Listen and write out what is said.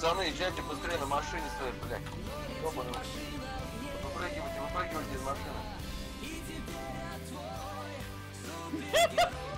Пацаны, езжайте быстрее на машине своей, блядь. Ёбаный. Выпрыгивайте из машины.